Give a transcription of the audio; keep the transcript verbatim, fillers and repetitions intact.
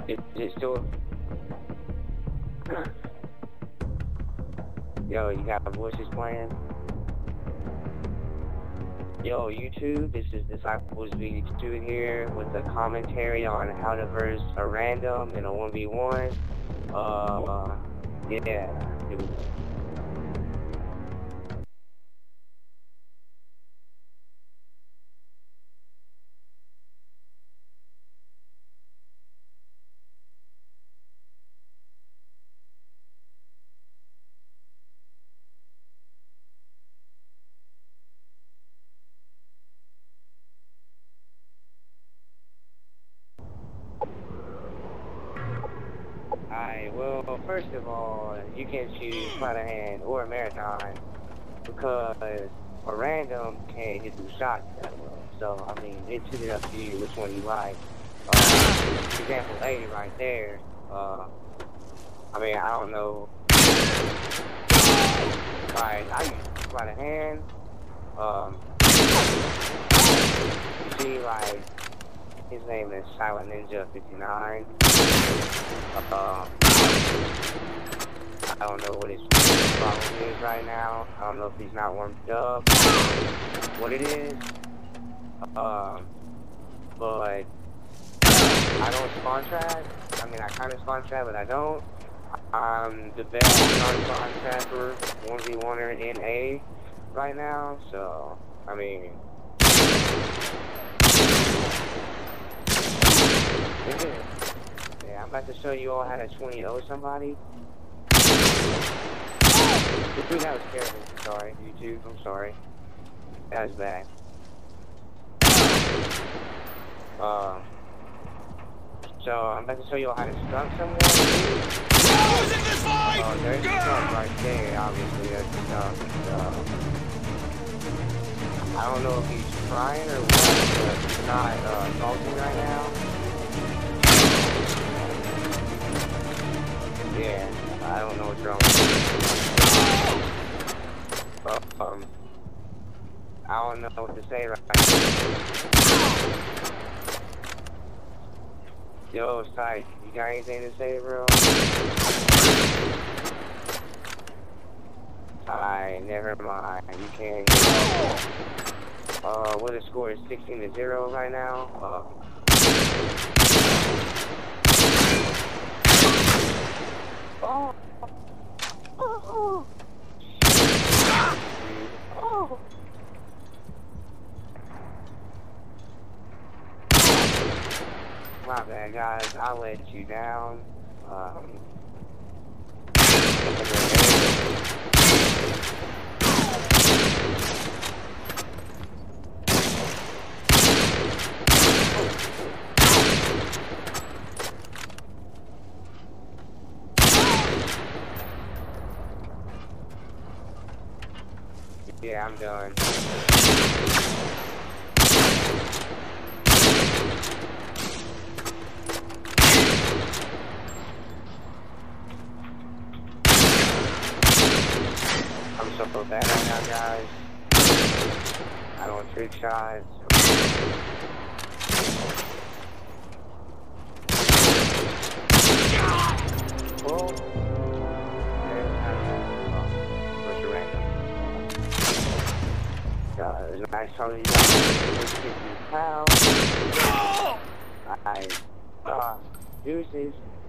Is it still? Yo, you got voices playing? Yo, YouTube, this is Disciples V two here with a commentary on how to verse a random in a one v one. Uh, yeah. Alright, well, first of all, you can choose sleight of hand or a marathon because a random can't hit through shots that well. So, I mean, it's really up to you which one you like. Uh, example A right there, uh, I mean, I don't know. Alright, I use sleight of hand. Um, you see, like, his name is Silent Ninja fifty-nine. Um, I don't know what his problem is right now. I don't know if he's not warmed up, what it is. Um, but I don't spawn trap. I mean, I kind of spawn trap, but I don't. I'm the best non-spawn trapper one v one-er in A right now, so, I mean... Yeah, I'm about to show you all how to twenty oh somebody. Dude, that was terrible. I'm sorry, YouTube. I'm sorry. That was bad. Um, so, I'm about to show you all how to skunk someone. Oh, there's the skunk right there, obviously. There's the skunk. So, I don't know if he's trying or what, but he's not uh, assaulting right now. Yeah, I don't know what's wrong with it. Um, I don't know what to say right now. Yo, Syke, you got anything to say, bro? Alright, never mind. You can't. Uh, what the score is sixteen to zero right now. Uh, Oh. Oh. Oh. My bad, guys. I let you down. Um. Yeah, I'm done. I'm so bad right now, guys. I don't trick shots. Well, Uh, it was nice talking to you guys. fifty pounds. I, uh, deuces.